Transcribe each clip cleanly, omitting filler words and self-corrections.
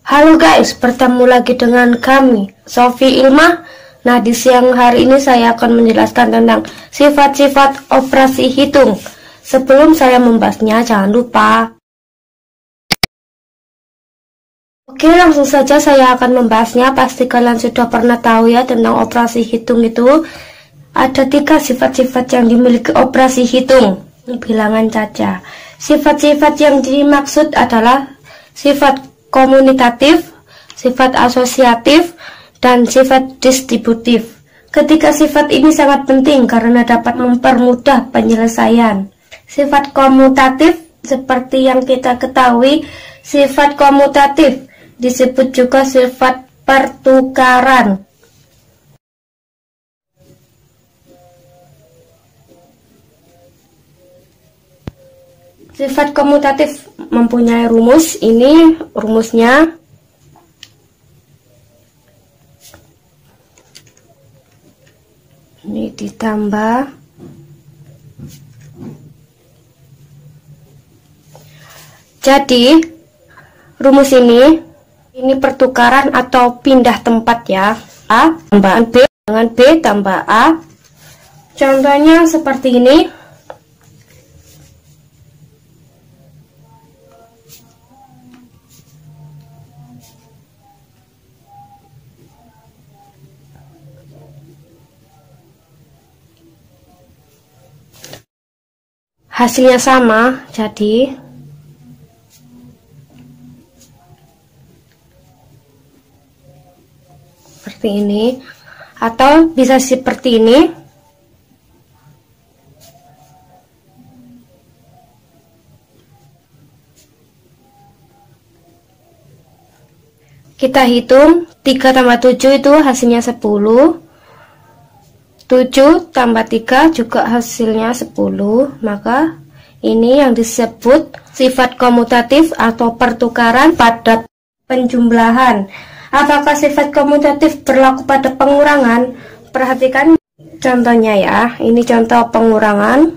Halo guys, bertemu lagi dengan kami, Sofi Ilmah. Nah, di siang hari ini saya akan menjelaskan tentang sifat-sifat operasi hitung. Sebelum saya membahasnya, jangan lupa. Oke, langsung saja saya akan membahasnya. Pasti kalian sudah pernah tahu ya tentang operasi hitung itu. Ada 3 sifat-sifat yang dimiliki operasi hitung. Bilangan caca. Sifat-sifat yang dimaksud adalah sifat komutatif, sifat asosiatif, dan sifat distributif. Ketiga sifat ini sangat penting karena dapat mempermudah penyelesaian. Sifat komutatif, seperti yang kita ketahui, sifat komutatif disebut juga sifat pertukaran. Sifat komutatif mempunyai rumus. Ini rumusnya. Ini ditambah jadi rumus ini pertukaran atau pindah tempat ya. A tambah B dengan B tambah A. Contohnya seperti ini. Hasilnya sama, jadi seperti ini, atau bisa seperti ini. Kita hitung 3 tambah 7 itu hasilnya 10. 7 tambah 3 juga hasilnya 10. Maka ini yang disebut sifat komutatif atau pertukaran pada penjumlahan. Apakah sifat komutatif berlaku pada pengurangan? Perhatikan contohnya ya. Ini contoh pengurangan.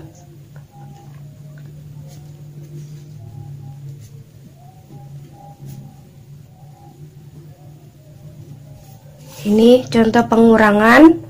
Ini contoh pengurangan.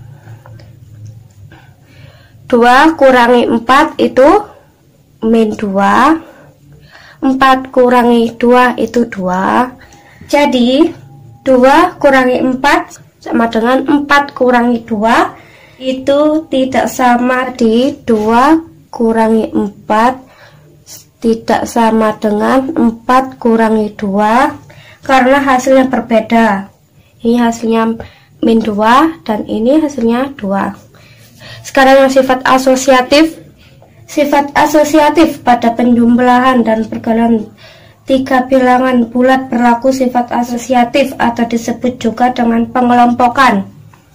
2 kurangi 4 itu min 2. 4 kurangi 2 itu 2. Jadi 2 kurangi 4 sama dengan 4 kurangi 2. Itu tidak sama di 2 kurangi 4 tidak sama dengan 4 kurangi 2 karena hasilnya berbeda. Ini hasilnya min 2 dan ini hasilnya 2. Sekarang yang sifat asosiatif. Sifat asosiatif pada penjumlahan dan pergaulan 3 bilangan bulat berlaku sifat asosiatif atau disebut juga dengan pengelompokan.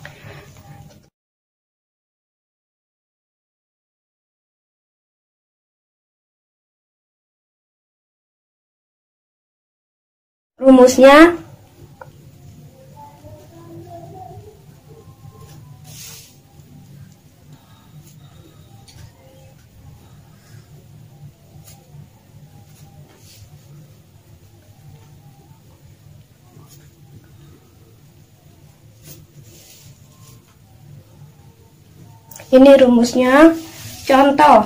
Rumusnya ini rumusnya. Contoh.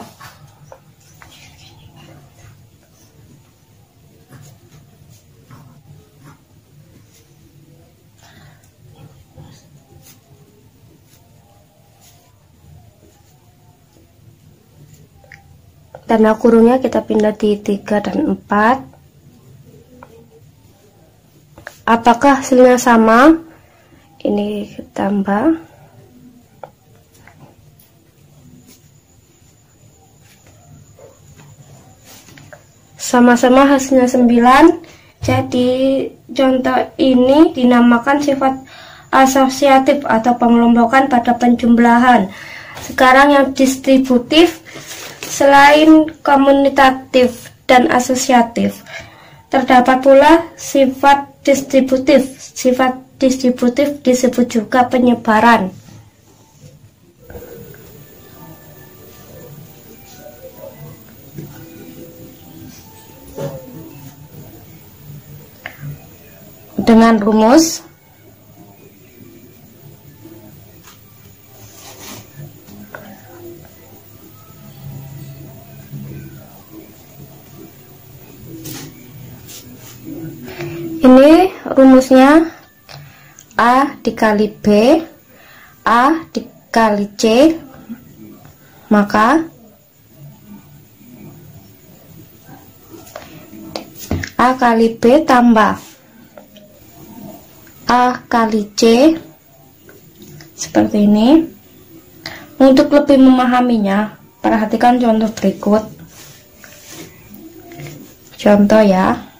Tanda kurungnya kita pindah di 3 dan 4. Apakah hasilnya sama? Ini tambah. Sama-sama hasilnya 9. Jadi contoh ini dinamakan sifat asosiatif atau pengelompokan pada penjumlahan. Sekarang yang distributif. Selain komutatif dan asosiatif, terdapat pula sifat distributif. Sifat distributif disebut juga penyebaran. dengan rumus ini. Rumusnya A dikali B, A dikali C, maka A kali B tambah A kali C, seperti ini. Untuk lebih memahaminya, perhatikan contoh berikut. Contoh ya.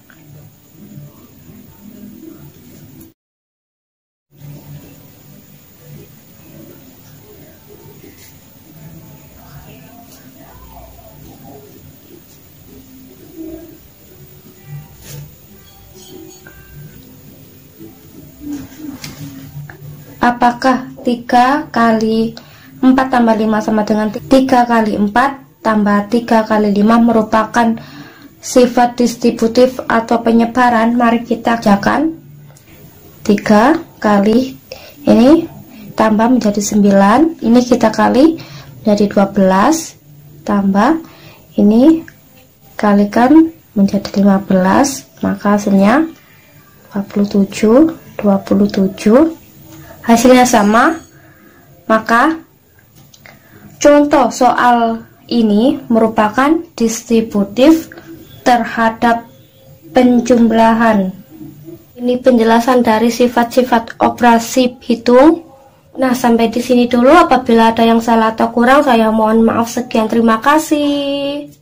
Apakah 3 kali 4 tambah 5 sama dengan 3 kali 4 tambah 3 kali 5 merupakan sifat distributif atau penyebaran? Mari kita kerjakan. 3 kali ini tambah menjadi 9, ini kita kali menjadi 12, tambah ini kalikan menjadi 15, maka hasilnya 27. Hasilnya sama, maka contoh soal ini merupakan distributif terhadap penjumlahan. Ini penjelasan dari sifat-sifat operasi hitung. Nah, sampai di sini dulu. Apabila ada yang salah atau kurang, saya mohon maaf. Sekian, terima kasih.